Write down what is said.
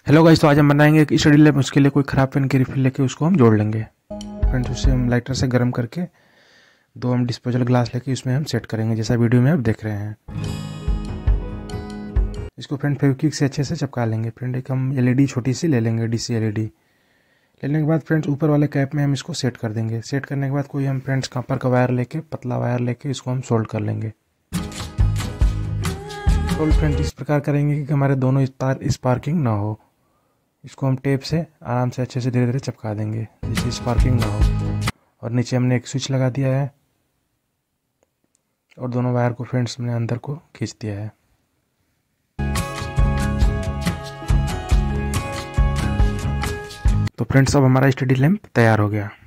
Hello guys, तो आज हम बनाएंगे एक स्टडी लैंप। उसके लिए कोई ख़राब पेन की रिफिल लेके उसको हम जोड़ लेंगे। फ्रेंड्स, उसे हम लाइटर से गर्म करके दो हम डिस्पोजल ग्लास लेके उसमें हम सेट करेंगे, जैसा वीडियो में आप देख रहे हैं। इसको फ्रेंड फेविक्विक से अच्छे से चिपका लेंगे। फ्रेंड एक हम एलईडी छोटी सी ले लेंगे, डीसी एलईडी लेने के बाद फ्रेंड्स ऊपर वाले कैप में हम इसको सेट कर देंगे। सेट करने के बाद कोई हम फ्रेंड्स कॉपर का वायर लेके, पतला वायर लेके इसको हम सोल्ड कर लेंगे। सोल्ड फ्रेंड इस प्रकार करेंगे कि हमारे दोनों तार स्पार्किंग ना हो। इसको हम टेप से आराम से अच्छे से धीरे धीरे चिपका देंगे जिससे स्पार्किंग ना हो। और नीचे हमने एक स्विच लगा दिया है और दोनों वायर को फ्रेंड्स हमने अंदर को खींच दिया है। तो फ्रेंड्स, अब हमारा स्टडी लैंप तैयार हो गया।